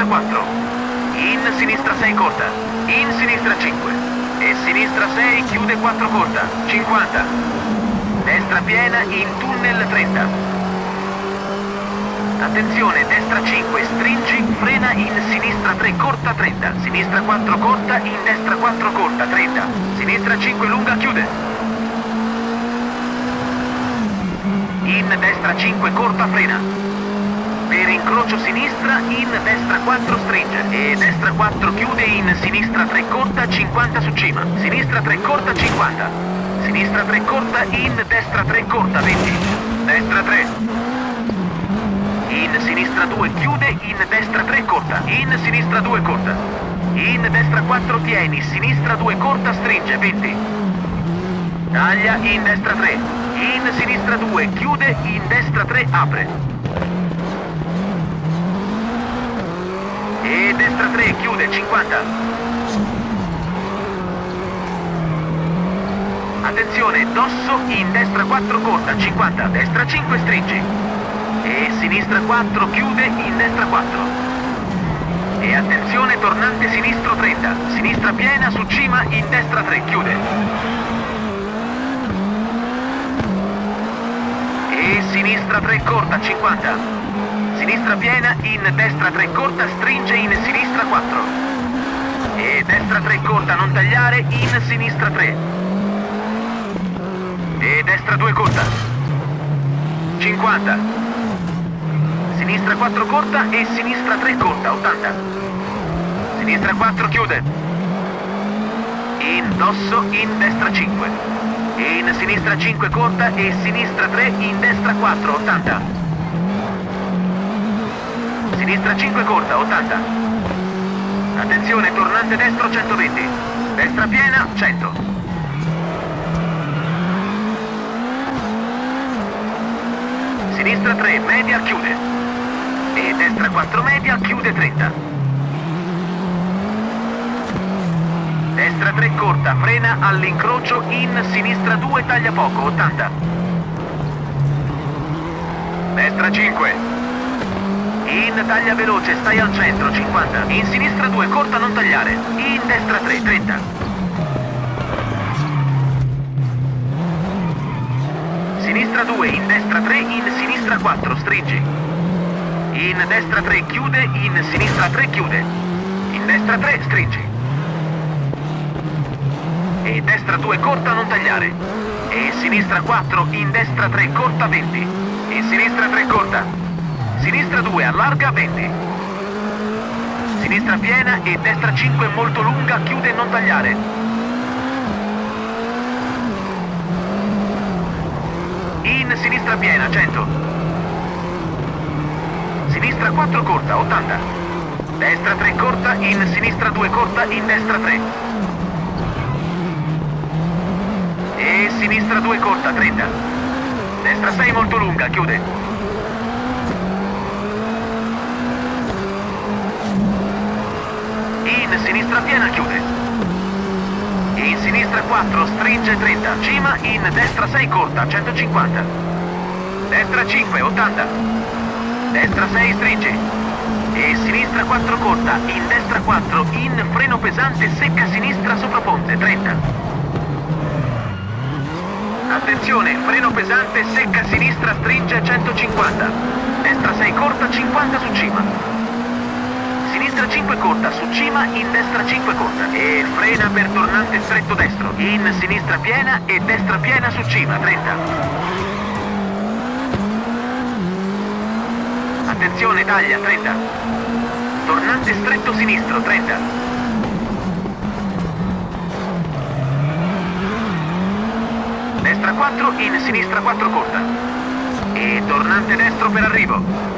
4. In sinistra 6 corta. In sinistra 5. E sinistra 6 chiude 4 corta. 50. Destra piena in tunnel 30. Attenzione, destra 5, stringi, frena in sinistra 3 corta 30. Sinistra 4 corta, in destra 4 corta 30. Sinistra 5 lunga, chiude. In destra 5 corta, frena. Per incrocio sinistra, in destra 4 stringe. E destra 4 chiude, in sinistra 3 corta, 50 su cima. Sinistra 3 corta, 50. Sinistra 3 corta, in destra 3 corta, 20. Destra 3. In sinistra 2 chiude, in destra 3 corta. In sinistra 2 corta. In destra 4 tieni, sinistra 2 corta, stringe, 20. Taglia, in destra 3. In sinistra 2 chiude, in destra 3 apre. E destra 3 chiude, 50. Attenzione, dosso, in destra 4 corta, 50. Destra 5 stringi. E sinistra 4 chiude, in destra 4. E attenzione, tornante sinistro 30. Sinistra piena su cima, in destra 3 chiude. E sinistra 3 corta, 50. Sinistra piena, in destra 3 corta, stringe, in sinistra 4. E destra 3 corta, non tagliare, in sinistra 3. E destra 2 corta. 50. Sinistra 4 corta e sinistra 3 corta, 80. Sinistra 4 chiude. In dosso, in destra 5. In sinistra 5 corta e sinistra 3, in destra 4, 80. Sinistra 5 corta, 80. Attenzione, tornante destro 120. Destra piena, 100. Sinistra 3, media, chiude. E destra 4 media, chiude 30. Destra 3 corta, frena all'incrocio, in sinistra 2 taglia poco, 80. Destra 5. In taglia veloce, stai al centro, 50. In sinistra 2 corta, non tagliare. In destra 3, 30. Sinistra 2, in destra 3, in sinistra 4, stringi. In destra 3 chiude, in sinistra 3 chiude. In destra 3 stringi. E destra 2 corta, non tagliare. E sinistra 4, in destra 3 corta, 20. In sinistra 3 corta. Sinistra 2 allarga, 20. Sinistra piena e destra 5 molto lunga, chiude, non tagliare. In sinistra piena, 100. Sinistra 4 corta, 80. Destra 3 corta, in sinistra 2 corta, in destra 3. E sinistra 2 corta, 30. Destra 6 molto lunga, chiude. In sinistra piena, chiude. In sinistra 4, stringe 30. Cima, in destra 6 corta, 150. Destra 5, 80. Destra 6 stringe. E sinistra 4 corta, in destra 4, in freno pesante, secca sinistra sopra ponte, 30. Attenzione, freno pesante, secca sinistra, stringe 150. Destra 6 corta, 50 su cima. Sinistra 5 corta, su cima, in destra 5 corta. E frena per tornante stretto destro. In sinistra piena e destra piena su cima, 30. Attenzione, taglia, 30. Tornante stretto sinistro, 30. Destra 4, in sinistra 4 corta. E tornante destro per arrivo.